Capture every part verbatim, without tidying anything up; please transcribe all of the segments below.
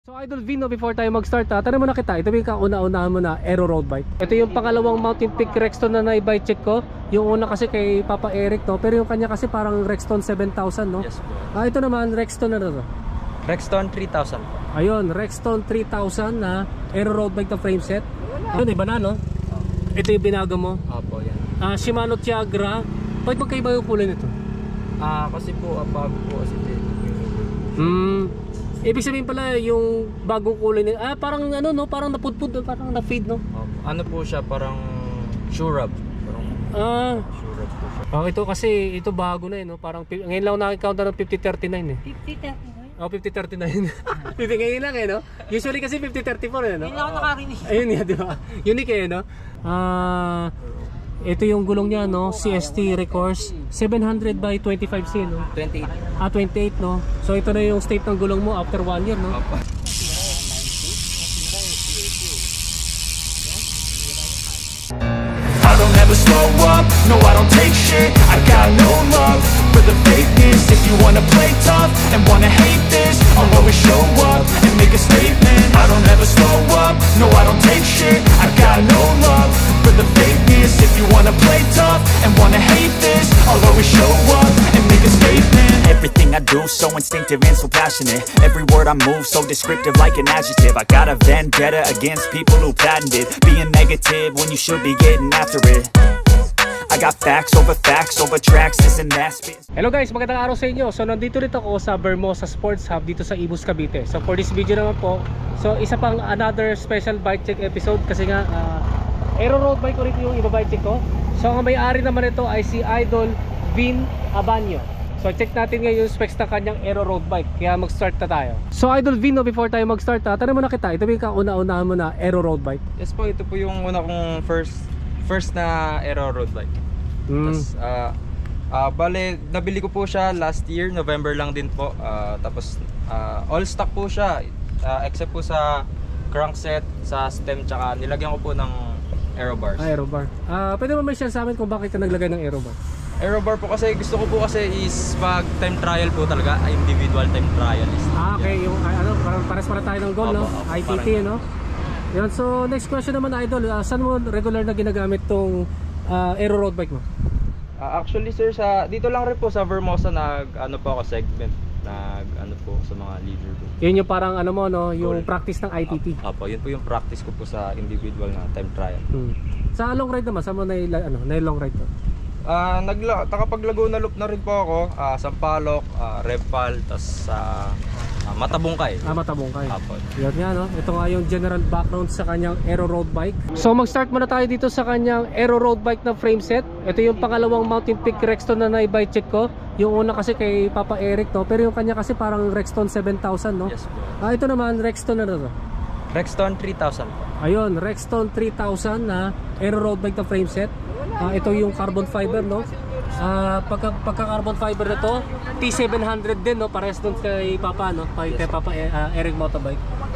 So Idol Vino, before tayo mag-start ha, tanong muna kita, ito yung kauna-unahan mo na Aero Road Bike. Ito yung pangalawang Mountain Peak Rexton na na-bike check ko. Yung una kasi kay Papa Eric, no? Pero yung kanya kasi parang Rexton seven thousand, no? Yes po. Ah, ito naman, Rexton na to. Rexton three thousand po. Ayun, Rexton three thousand na Aero Road Bike na frame set. Ayun, iba na, no? Ito yung binago mo. Opo, yan. Ah, Shimano Tiagra. Bakit magkaiba yung kulay nito? Ah, kasi po, ah, bago po kasi ito. Hmm. Ibig sabihin pala yung bagong kulay nito. Ah, parang ano, no? Parang napudpud, parang na-feed, no? Opo. Ano po siya, parang Shurab. Parang Ah. Shurab po siya. Oh, ito kasi ito bago na eh, no? Parang pi- ngayon lang nakikount ng fifty thirty-nine eh. fifty thirty-nine? Oh, fifty thirty-nine. fifty ngayon lang eh, no? Usually kasi fifty thirty-four eh, no? Ngayon lang ako nakarinig. Ayun nga, di ba? Unique eh, no? Ah, ito yung gulong niya, no? C S T Recourse seven hundred by twenty-five C, no? twenty-eight. Ah, twenty-eight, no? So ito na yung state ng gulong mo after one year, no? Opo. I don't ever slow up, no I don't take shit. I got no love for the fakeness. If you wanna play tough and wanna hate this, I'll always show up and make a statement. I don't ever slow up, no I don't take shit. I got no love for the fakeness. If you wanna play tough and wanna hate this, I'll always show up and make a statement. Everything I do so instinctive and so passionate. Every word I move so descriptive like an adjective. I got a vendetta against people who patented being negative when you should be getting after it. I got facts over facts over tracks, this and that. Hello guys, magandang araw sa inyo. So nandito rin ako sa Vermosa Sports Hub dito sa Ibus, Cavite. So for this video naman po, so isa pang another special bike check episode kasi nga uh, Aero Road Bike ulit yung iba bike check ko. So ang may-ari naman ito ay si Idol Vin Abanyo. So check natin ngayon yung specs ng kanyang Aero Road Bike. Kaya mag-start na tayo. So Idol Vin, no, before tayo mag-start ha, tanong muna kita, ito yung kauna-unahan mo na Aero Road Bike. Yes po, ito po yung una kong first first na Aero Road Bike. Mm. Tapos, ah, ah, bale, nabili ko po siya last year, November lang din po. Ah, tapos, ah, all stock po siya, ah, except po sa crankset, sa stem, tsaka nilagyan ko po ng aero bars. Ah, aero bar. Ah, pwede mo may share sa amin kung bakit ka naglagay ng aero bar? Aero bar po kasi gusto ko po kasi is pag time trial po talaga, individual time trialist. Ah, okay. Yung ah, ano, parang pares para tayo ng goal, no? Opo, opo, I T T, parang- no? Yan, so next question naman, Idol. Uh, saan mo regular na ginagamit tong uh, Aero Road Bike mo? Ah, actually sir, sa dito lang rin po sa Vermosa nag ano po ako segment, nag ano po sa mga leader po. Yun yung parang ano mo, no? Yung Goal. practice ng I T T. Apo, yun po yung practice ko po sa individual na time trial. Hmm. Sa long ride naman, saan mo na, ano, na long ride to? Ah, nagla nakapag Laguna Loop na rin po ako, ah, Sampaloc, ah, Repal, tas sa ah, Matabungkay. Ah, Matabong kayo. Apo. Yan nga, no? Ito nga yung general background sa kanyang Aero Road Bike. So mag-start muna tayo dito sa kanyang Aero Road Bike na frame set. Ito yung pangalawang Mountain Peak Rexton na na-bike check ko. Yung una kasi kay Papa Eric, no? Pero yung kanya kasi parang Rexton seven thousand, no? Yes po. Ah, ito naman, Rexton na to. Rexton three thousand po. Ayun, Rexton three thousand na Aero Road Bike na frame set. Ah, ito yung carbon fiber, no? Ah, pagka, pagka carbon fiber na to, T seven hundred din, no? Parehas doon kay Papa, no? Kay, kay Papa uh, Eric Motorbike.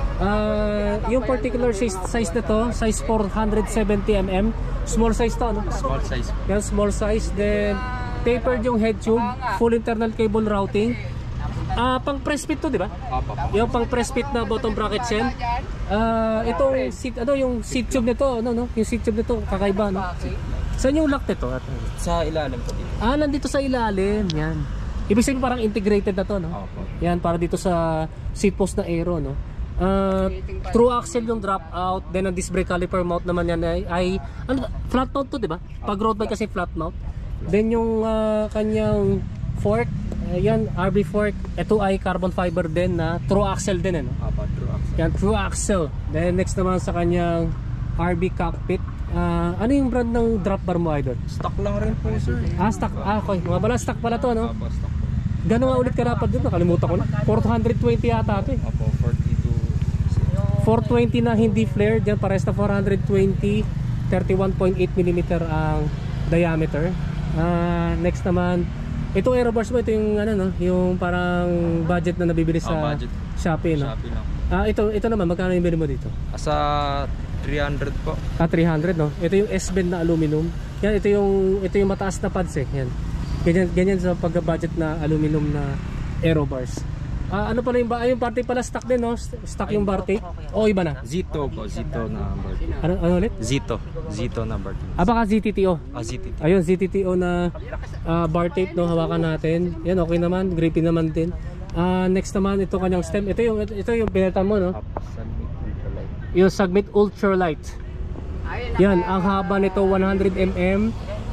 Ah, yung particular size, size na to, size four seventy millimeters. Small size to, no? Small size. Yan, small size. Then, tapered yung head tube, full internal cable routing. Ah, pang press fit to, di ba? Apo. Yung pang press fit na bottom bracket shell. Ah, itong seat, ano yung seat tube nito, ano no? Yung seat tube nito kakaiba, no? Saan yung lock nito? Sa ilalim po dito. Ah, nandito sa ilalim, yan. Ibig sabihin parang integrated na to, no? Opo. Yan, para dito sa seat post na aero, no? Ah, true axle yung drop out, then ang disc brake caliper mount naman yan ay, ay ano, flat mount to, di ba? Pag road bike kasi flat mount. Then yung ah, kanyang fork, ayan, R B fork, ito ay carbon fiber din na true axle din, ano? Apo, true axle. Yan, true axle. Then next naman sa kanyang R B cockpit. Ah, ano yung brand ng drop bar mo, Idol? Stock lang rin po sir. Ah, stock. Ah, okay. Mga bala, stock pala to, no? Apo, stock po. Gano'n nga ulit ka dapat dito? Nakalimutan ko na. four twenty yata ito eh. Apo, forty-two. four twenty na hindi flared. Yan, pares na four twenty. thirty-one point eight millimeters ang diameter. Ah, next naman, itong aero bars mo, ito yung ano, no? Yung parang budget na nabibili sa Ah, budget. Shopee, no? Shopee lang. Ah, ito, ito naman, magkano yung bili mo dito? Sa three hundred po. Ah, three hundred, no? Ito yung S-bend na aluminum. Yan, ito yung ito yung mataas na pads eh. Yan. Ganyan ganyan sa pagka-budget na aluminum na aero bars. Ah, ano pala yung, ba- yung bar tape pala stock din, no? Stock yung bar tape. O iba na. Zito po, Zito na bar tape. Ano, ano ulit? Zito, Zito na bar tape. Ah, baka Z T T O. Ah, Z T T. Ayun, Z T T O na ah, bar tape, no? Hawakan natin. Yan, okay naman. Grippy naman din. Ah, next naman, ito kanyang stem. Ito yung, ito yung pinalitan mo, no? Yung Submit Ultralight. Yan, ang haba nito one hundred millimeters.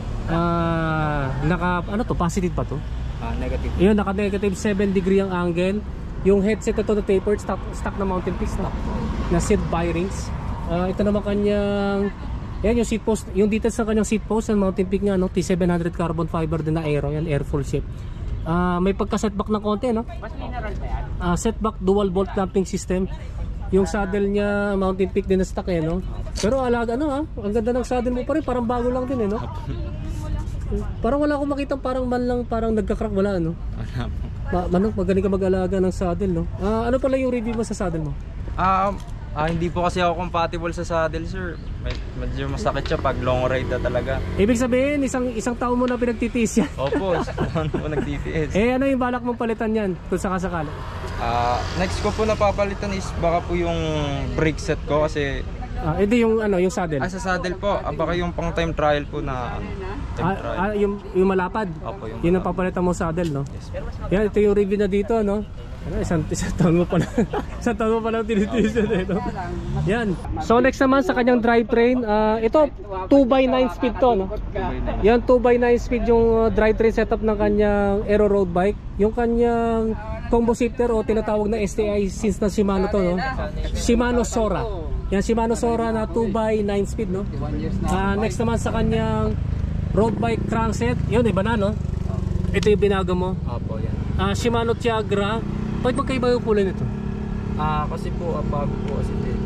Ah, naka, ano to? Positive pa to? Ah, negative. Yun, naka negative seven degree ang angle. Yung headset ito na tapered, stock, stock na Mountain Peaks, no? Na seat bearings. Ah, ito naman kanyang, yan yung seat post, yung details ng kanyang seat post ng Mountain Peak nga, no? T seven hundred carbon fiber din na aero, yan, air full shape. Ah, may pagka setback na konti, no? Mas mineral ba yan? Ah, setback dual bolt clamping system. Yung saddle niya Mountain Peak din na stock, eh, no? Pero alaga, ano, ha? Ang ganda ng saddle mo pa rin, parang bago lang din, eh, no? Parang wala akong makita parang man lang parang nagka-crack, wala, ano? Ma manong magaling ka mag-alaga ng saddle, no? Ah, ano pala yung review mo sa saddle mo? Ah, ah, hindi po kasi ako compatible sa saddle, sir. May, medyo masakit siya pag long ride na talaga. Ibig sabihin, isang isang taon mo na pinagtitiis yan. Opo, ano po nagtitiis. Eh, ano yung balak mong palitan yan kung sakasakali? Ah, next ko po napapalitan is baka po yung brake set ko kasi Ah, hindi yung ano, yung saddle. ah, sa saddle po, ah, baka yung pang time trial po na ano, time Ah, trial. ah, yung, yung malapad. Opo, yung Yun ang malapad. papalitan mo saddle, no? Yes. Yan, ito yung review na dito, no? Ano, isang, isang taon mo pala. Isang taon mo pala tinitiis yun, eh, no? Yan. So next naman sa kanyang drivetrain, ah, ito two by nine speed to, no? Yan, two by nine speed yung uh, drivetrain setup ng kanyang Aero Road Bike. Yung kanyang combo shifter o tinatawag na S T I since na Shimano to, no? Shimano Sora. Yan, Shimano Sora na two by nine speed, no? Ah, next naman sa kanyang road bike crankset, yun, iba na, no? Ito yung binago mo. Opo, yan. Ah, Shimano Tiagra. Bakit magkaiba yung kulay nito? Ah, kasi po ah, bago po kasi dito.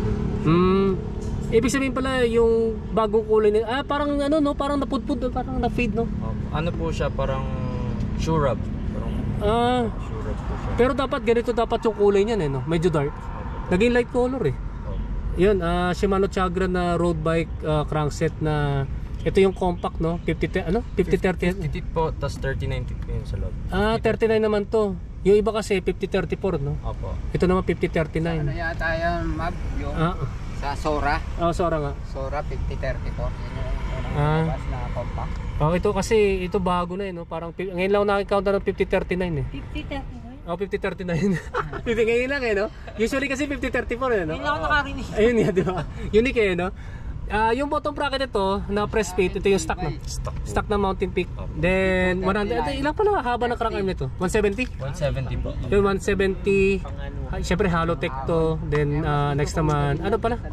Hmm. Ibig sabihin pala yung bagong kulay nito. Ah, parang ano, no? Parang napudpud, parang na-fade, no? Opo. Ano po siya, parang shoe rub. Parang Ah, shoe rub po siya. pero dapat ganito dapat yung kulay niyan, eh, no? Medyo dark. Naging light color, eh. Yun, ah, Shimano Tiagra na road bike ah, crankset na ito yung compact, no? fifty ano? fifty thirty. fifty feet po, tas thirty-nine feet po yun sa loob. Ah, thirty-nine naman to. Yung iba kasi fifty thirty-four, no? Opo. Ito naman fifty thirty-nine. Ano yata yan, Mab? Yung Ah, sa Sora. oh, Sora nga. Sora fifty thirty-four. Yun yung unang Ah. labas na compact. Oh, ito kasi ito bago na, eh, no? Parang pi- ngayon lang nakikount ng fifty thirty-nine, eh. fifty thirty-nine? Oh, fifty thirty-nine. fifty ngayon lang, eh, no? Usually kasi fifty thirty-four, eh, no? Hindi ako nakarinig. Ayun nga, di ba? Unique, eh, no? Ah, yung bottom bracket ito na press fit, ito yung stock na. Stock po. Stock na Mountain Peak. Then one hundred, ito, ilang pala haba ng crank arm nito? one seventy? one seventy po. Yung one seventy, ah, syempre Halotech to. Then ah, next naman, ano pala?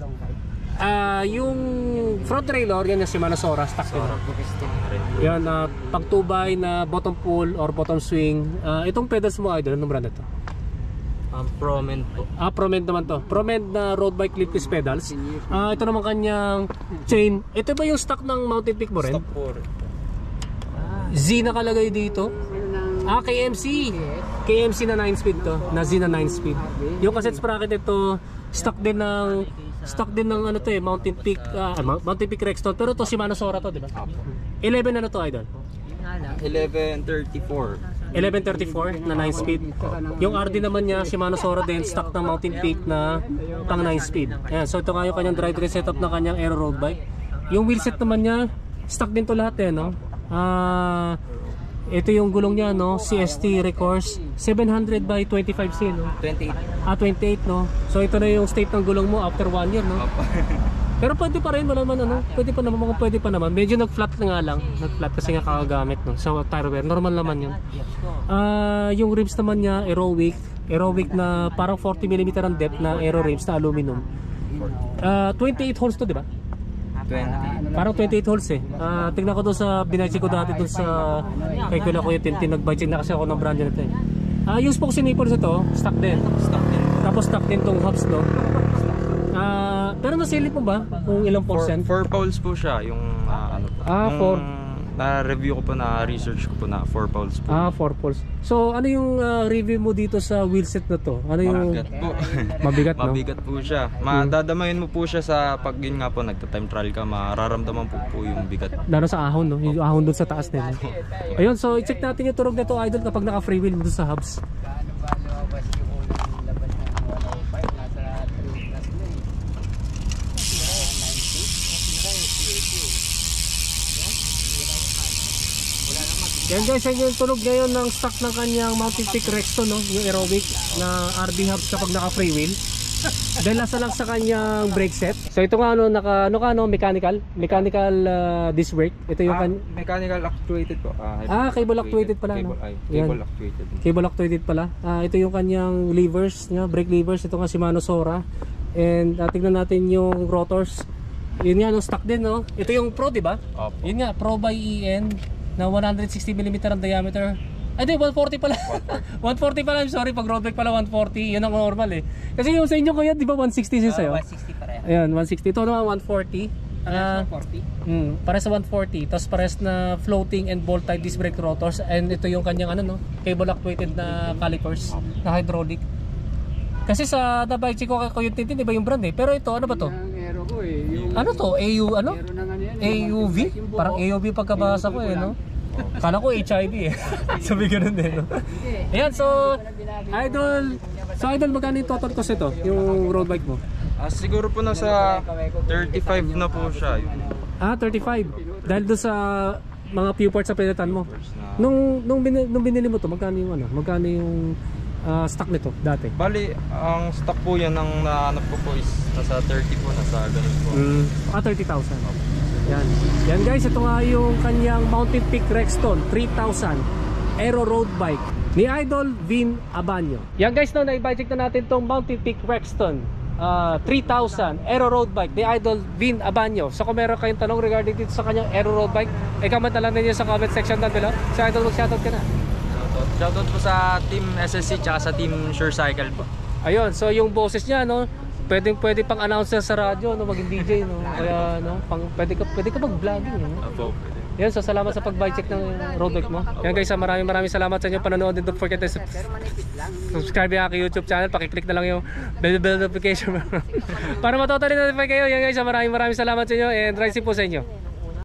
Ah, yung front trailer, yan yung Shimano Sora, stock din. Yan, na pag two by na bottom pull or bottom swing. Ah, itong pedals mo, idol, anong brand ito? Um, Promen po. Ah, Promed naman to. Promed na road bike lipless pedals. Ah, ito naman kanyang chain. Ito ba yung stock ng Mountain Peak mo rin? Stock po rin. Z nakalagay dito. Ah, K M C. K M C na nine speed to. Na Z na nine speed. Yung cassette sprocket ito, stock din ng stock din ng ano to eh, Mountain Peak, ah, Mountain Peak Rexton. Pero to Shimano Sora to, di ba? eleven ano to, idol? eleven thirty-four. eleven thirty-four na nine speed. Yung R D naman niya, Shimano Sora din, stock ng Mountain Peak na pang nine speed. Ayan, so ito nga yung kanyang drivetrain setup na kanyang Aero Road Bike. Yung wheelset naman niya, stock din to lahat, eh, no? Ah, ito yung gulong niya, no? C S T Recourse seven hundred by twenty-five C, no? twenty-eight. Ah, twenty-eight, no? So ito na yung state ng gulong mo after one year, no? Pero pwede pa rin, wala naman, ano? Pwede pa naman, mga pwede pa naman. Medyo nag-flat na nga lang. Nag-flat kasi nga kakagamit, no? Sa tire wear, normal naman yun. Ah, yung rims naman niya, Aerowick. Aerowick na parang forty millimeter ang depth na aero rims na aluminum. Ah, twenty-eight holes to, di ba? twenty. Parang twenty-eight holes, eh. Ah, tingnan ko doon sa binaycheck ko dati doon sa kay Kuya Kuya Tintin. Nag-budget na kasi ako ng brand nito, eh. Ah, yung spokes and nipples ito, stock din. Stock din. Tapos stock din tong hubs, no? Ah, pero nasilip mo ba kung ilang Four, percent? four poles po siya, yung ah, ano po. Ah, Nung four. Na-review ko po, na-research ko po na four poles po. Ah, four poles. So, ano yung ah, review mo dito sa wheelset na to? Ano yung Mabigat po. mabigat, no? Mabigat po siya. Madadamayin mo po siya sa pag yun nga po nagta-time trial ka, mararamdaman po po yung bigat. Lalo sa ahon, no? Yung ahon doon sa taas nila. Ayun, so i-check natin yung turog nito, idol, kapag naka-free wheel doon sa hubs. Yan guys, yan yung tunog ngayon ng stock ng kanyang Mountain Peak Rexton, no? Yung aerobic na R B hubs kapag naka free wheel. Dahil nasa lang sa kanyang brake set. So ito nga ano, naka, ano ka, no? Mechanical Mechanical uh, disc brake. Ito yung Ah, kan- mechanical actuated po. Ah, Ah, cable actuated pala, no? Cable, ay, Yan. cable actuated. Cable actuated pala. Ah, ito yung kanyang levers niya, brake levers. Ito nga Shimano Sora. And uh, tignan natin yung rotors. Yun nga, no, stock din, no? Ito yung Pro, di ba? Opo. Yun nga, Pro by E N na one hundred sixty millimeter ang diameter. Ay, di, one forty pala. one forty pala, I'm sorry. Pag road bike pala, one forty. Yun ang normal eh. Kasi yung sa inyo kuya, di ba one sixty siya sa'yo? one sixty pareha. Ayan, one sixty. Ito naman, one forty. Ah, one forty. mm, pares sa one forty. Tapos pares na floating and bolt type disc brake rotors. And ito yung kanyang ano, no? Cable actuated na calipers na hydraulic. Kasi sa Dabaichi ko ko yung tintin, iba yung brand eh. Pero ito, ano ba to? Ang aero ko eh. Yung Ano to? A U, ano? aero ng ano yan. A U V? Parang A U V pagkabasa ko eh, no? Kala ko H I V eh. Sabi ganun din, no? Ayan, so, idol, so idol, magkano yung total cost ito? Yung road bike mo? Ah, siguro po nasa thirty-five na po siya. Yung Ah, thirty-five. Dahil doon sa mga few parts sa pinalitan mo. first na. Nung, nung, binili, nung binili mo to, magkano yung ano? Magkano yung ah, stock nito dati? Bali, ang stock po yan ng nahanap ko po is nasa thirty po, nasa ganun po. Mm. Ah, thirty thousand. Yan. Yan guys, ito nga yung kanyang Mountain Peak Rexton three thousand Aero Road Bike ni Idol Vin Abanyo. Yan guys, no, na-i-check na natin tong Mountain Peak Rexton uh, three thousand Aero Road Bike ni Idol Vin Abanyo. So kung meron kayong tanong regarding dito sa kanyang Aero Road Bike, ay comment na lang ninyo sa comment section down below. Si Idol, mag-shoutout ka na. Shoutout. Shoutout po sa Team S S C tsaka sa Team Sure Cycle po. Ayun, so yung boses niya, no, pwedeng pwede pang announcer sa radyo, no, maging D J, no. Kaya no, pang pwede ka pwede ka mag-vlogging, no. Opo. Yan, so salamat sa pag-buy check ng road bike mo. Yan guys, maraming maraming salamat sa inyo panonood, and don't forget to sub- subscribe yung aking YouTube channel, paki-click na lang yung bell bell notification para matotally notify kayo. Yan guys, maraming maraming salamat sa inyo and ride safe po sa inyo.